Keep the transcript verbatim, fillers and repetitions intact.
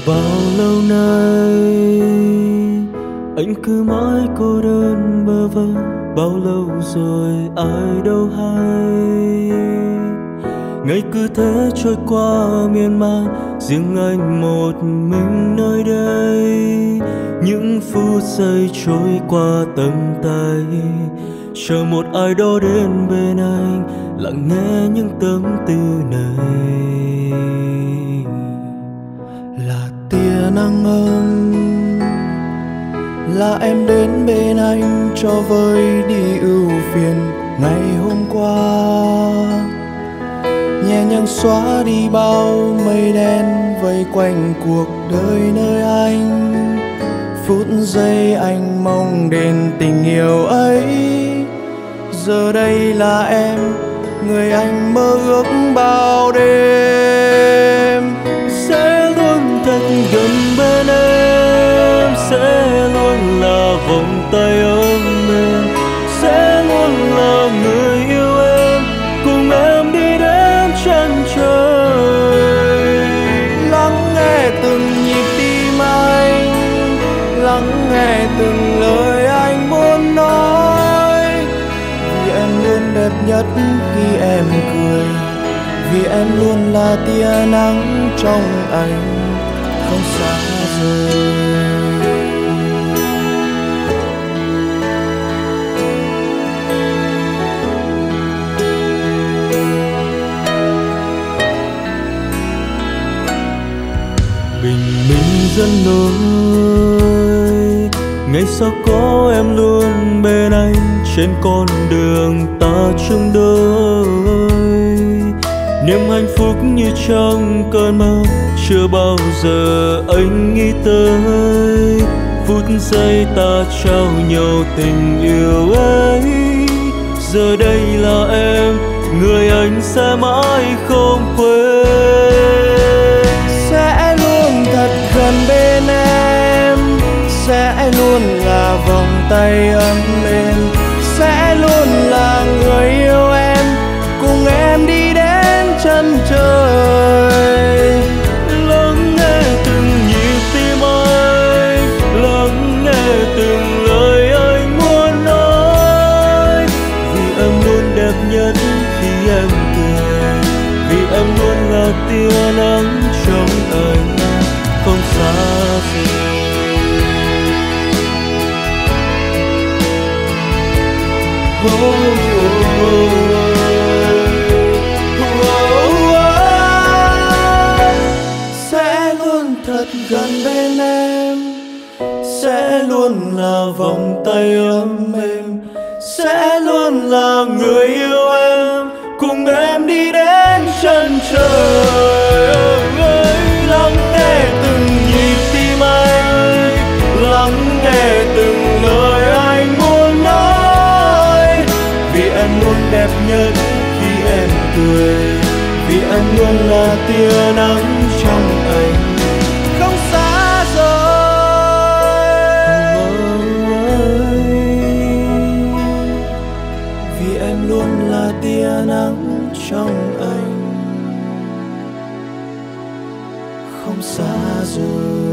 Bao lâu nay anh cứ mãi cô đơn bơ vơ, bao lâu rồi ai đâu hay. Ngày cứ thế trôi qua miên man, riêng anh một mình nơi đây. Những phút giây trôi qua tầm tay, chờ một ai đó đến bên anh, lặng nghe những tâm tư này. Là tia nắng ấm, là em đến bên anh cho vơi đi ưu phiền ngày hôm qua, nhẹ nhàng xóa đi bao mây đen vây quanh cuộc đời nơi anh. Phút giây anh mong đến tình yêu ấy, giờ đây là em, người anh mơ ước bao đêm. Sẽ luôn thật gần bên em, sẽ luôn là vòng tay ấm em, sẽ luôn là người yêu em, cùng em đi đến chân trời. Lắng nghe từng nhịp tim anh, lắng nghe từng lời anh muốn nói. Vì em luôn đẹp nhất khi em cười, vì em luôn là tia nắng trong anh, không xa rời. Bình minh dẫn lối, ngày sau có em luôn bên anh, trên con đường ta chung đôi. Niềm hạnh phúc như trong cơn mơ, chưa bao giờ anh nghĩ tới. Phút giây ta trao nhau tình yêu ấy, giờ đây là em, người anh sẽ mãi không quên. Sẽ luôn thật gần bên em, sẽ luôn là vòng tay ấm êm, sẽ luôn là người yêu em, cùng em đi đến chân trời. Lắng nghe từng nhịp tim anh, lắng nghe từng lời anh muốn nói. Vì em luôn đẹp nhất khi em cười, vì em luôn là tia nắng trong anh, không xa rời. Oh, oh, oh, oh, oh. Sẽ luôn thật gần bên em, sẽ luôn là vòng tay ấm êm, sẽ luôn là người yêu em, cùng em đi đến chân trời. Lắng nghe từng nhịp tim anh, lắng nghe từng lời anh muốn nói. Vì em luôn đẹp nhất khi em cười, vì em luôn là tia nắng trong anh, không xa rời. Vì em luôn là tia nắng trong anh, không xa rời.